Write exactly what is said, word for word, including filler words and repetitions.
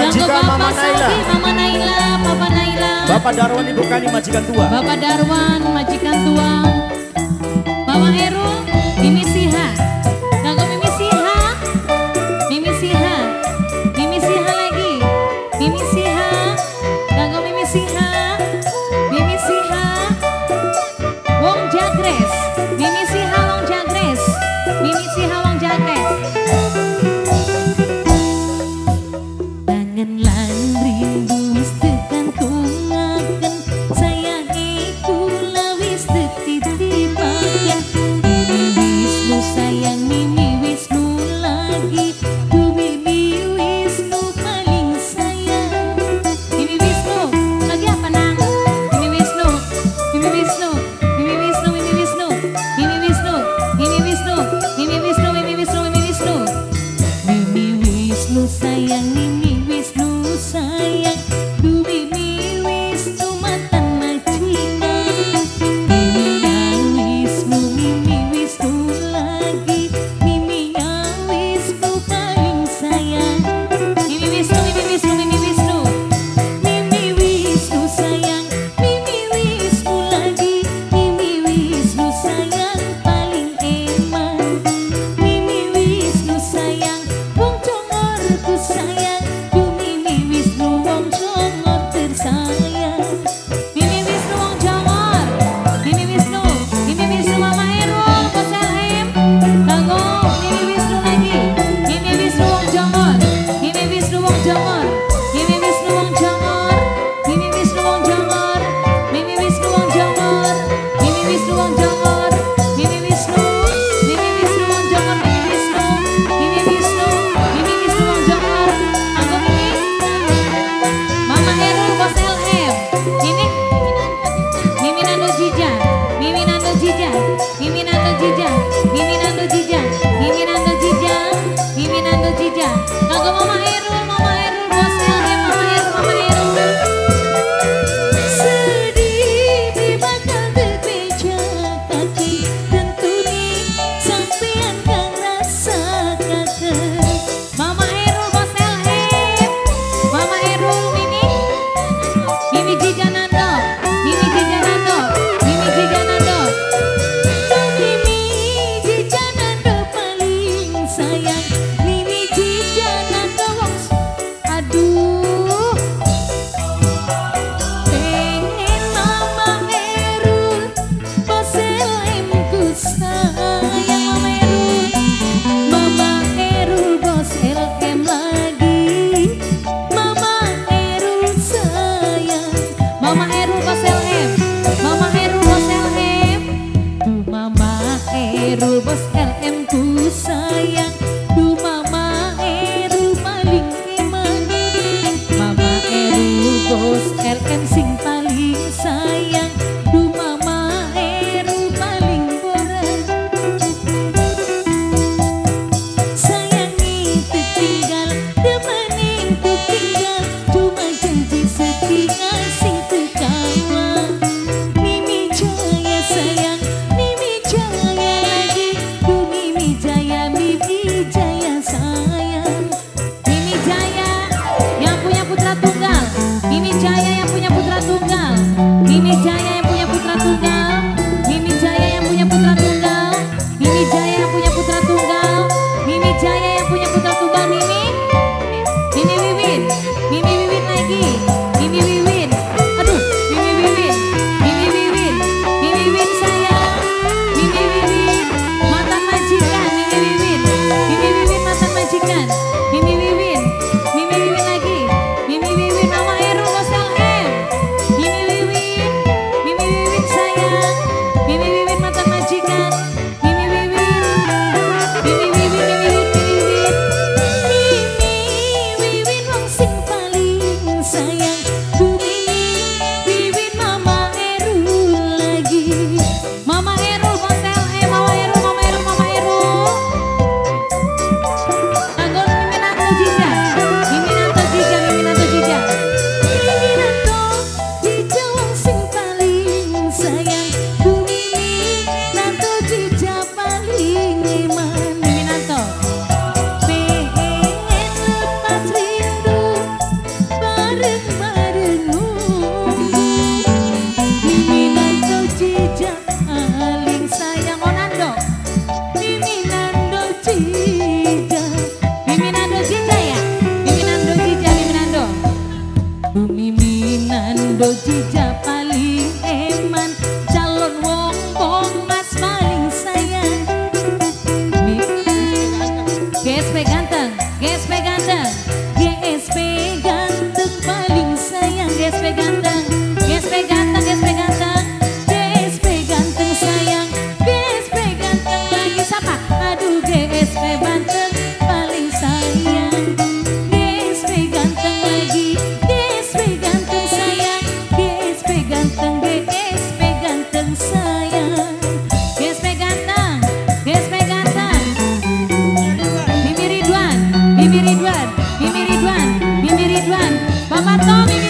majikan Mama Naila. Mama Naila, Papa Naila. Bapak Darwan Ibu Kani majikan tua. Bapak Darwan majikan tua. Mama Heru, Mimi Siha. Ganggu Mimi Siha. Mimi Siha. Mimi Siha lagi. Mimi Siha. Ganggu Mimi Siha. Mimi Siha. Wong Jagres. Mimi Siha Wong Jagres. Mimi Siha Wong Jagres. Kangen lan rindu wis tekan kungaken sayang iku lawis titip-titipaken. Mimi Wisnu sayang Mimi Wisnu lagi. Du Mimi Wisnu paling sayang. Mimi Wisnu lagi apa nang? Mimi Wisnu, Mimi Wisnu, Mimi Wisnu, Mimi Wisnu, Mimi Wisnu, Mimi Wisnu, Mimi Wisnu, Mimi Wisnu, Mimi Wisnu. Mimi Wisnu sayang Mimi Wisnu sayang. Du Mimi Wisnu mantan majikan. Mimi yang Wisnu, Mimi Wisnu lagi. Mimi yang Wisnu paling sayang. Mimi Wisnu, Mimi Wisnu, Mimi Wisnu. Mimi Wisnu sayang. Mimi Wisnu lagi. Mimi Wisnu sayang paling eman. Mimi Wisnu sayang. Wong Congorku sayang. Du Mimi Wisnu Wong Congor tersayang. Mimi Wisnu Wong Congor. Mimi Wisnu. Mimi Wisnu Mama Erul Koselhem. Ganggu Mimi Wisnu lagi. Mimi Wisnu Wong Congor. Mimi Wisnu Wong Congor. Mimi Wisnu Wong Congor. Mimi Wisnu Wong Congor. Mimi Wisnu Wong Congor. Mimi Wisnu Wong Congor. Mimi Wisnu. Mimi Wisnu Wong Congor. Mimi Wisnu. Mimi Wisnu. Mimi Wisnu Wong Congor. Ganggu Mimi. Mama Erul Koselhem. Ini Mimi Nando Jija. Mimi Nando Jija. Mimi Nando Jija. Mimi Nando Jija. Mimi Nando Jija. Mimi Nando Jija. Ganggu Mama Erul. Mama Erul Koselhem. Mama Erul. Mama Erul. Sedih bakal terbeja kaki. Tentu nih sampean kang rasa kangen. Mama Erul Koselhem. Mama Erul Mimi. Mimi Jija Nando. Mimi Jija Nando. Mimi Jija Nando. Mimi Jija Nando paling sayang. Mimi Jija Nando wong aduh. Pengen Mama Erul Koselhem ku sayang. Mama Erul. Mama Erul Koselhem lagi. Mama Erul sayang. Mama Erul Koselhem. Mama Erul Koselhem. Du Mama Erul Koselhem ku sayang. Du Mama Erul paling iman. Mama Erul Koselhem sing paling sayang. Du Mama Erul paling boran. Sayangi tertinggal, temani tertinggal. Cuma janji setia sing terkawa. Mimi Jaya sayang, Mimi Jaya lagi. Du Mimi Jaya, Mimi Jaya sayang. Mimi Jaya yang punya putra tunggal. Mimi Jaya yang punya putra tunggal. Mimi Jaya yang punya putra tunggal. Mimi Jaya yang punya putra tunggal. Mimi Jaya yang punya putra tunggal. Mimi Jaya yang punya putra tunggal. Mimi. Mimi Wiwin. Mimi Wiwin lagi. Mimi Wiwin. Aduh, Mimi Wiwin. Mimi Wiwin. Mimi Wiwin sayang. Mimi Wiwin. Mantan majikan. Mimi Wiwin. Mimi Wiwin mantan majikan. Mimi Wiwin. Mimi Wiwin lagi. Mimi Wiwin Mama Erul Koselhem. Mimi Wiwin. Mimi Bapak Tommy